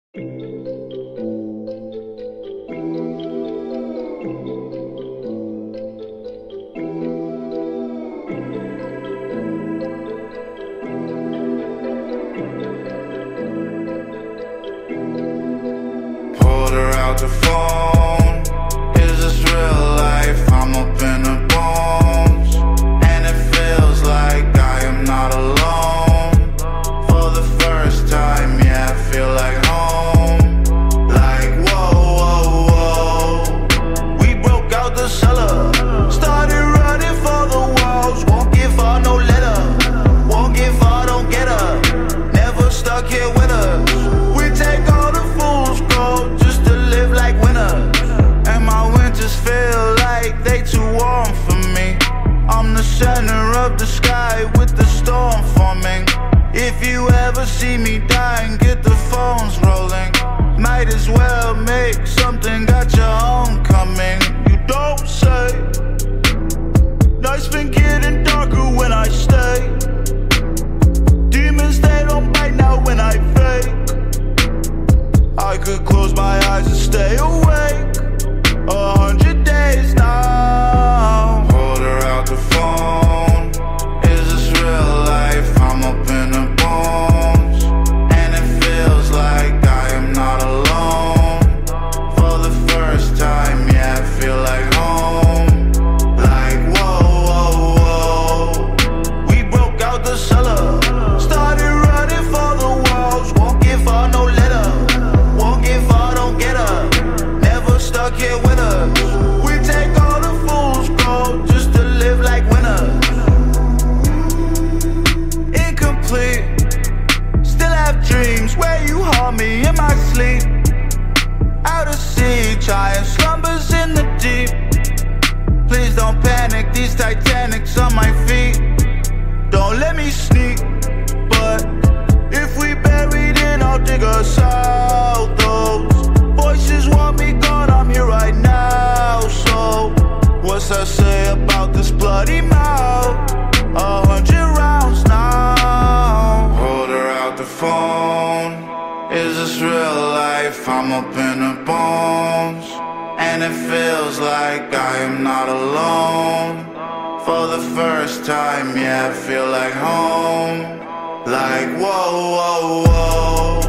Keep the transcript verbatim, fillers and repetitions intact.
Pulled her out the phone. Is this real life? I'm up in the bones, and it feels like I am not alone. For the first time, yeah, I feel like home. Like whoa, whoa, whoa. We broke out the cellar, started running for the walls. Won't give her no letter, won't give her, don't get her. Never stuck here with us. We take all the fools gold just to live like winners. And my winters feel like they too warm for me. I'm the center of the sky with the storm forming. If you ever see me dying, get the phones rolling. Might as well make something, got your own coming. You don't say. Night's been getting darker when I stay. Demons, they don't bite now when I fake. I could close my eyes and stay awake a hundred days now. Hold her out the phone. Is this real life? I'm up in the bones, and it feels like I am not alone. For the first time, yeah, I feel like home. Like whoa, whoa, whoa. We broke out the cellar, started running for the walls. Won't give her no letter, won't give her, don't get her. Never stuck here with us. We take all the fools gold just to live like winners. Incomplete, still have dreams where you haunt me in my sleep. Out of sea, trying slumbers in the deep. Please don't panic, these Titanics on my feet. Don't let me sneak, but if we buried in, I'll dig us out. Those voices want me gone, I'm here right now. So what's I say about this bloody mouth? A hundred rounds now. Hold her out the phone. Is this real life? I'm up in the bones, and it feels like I am not alone. For the first time, yeah, I feel like home. Like whoa, whoa, whoa.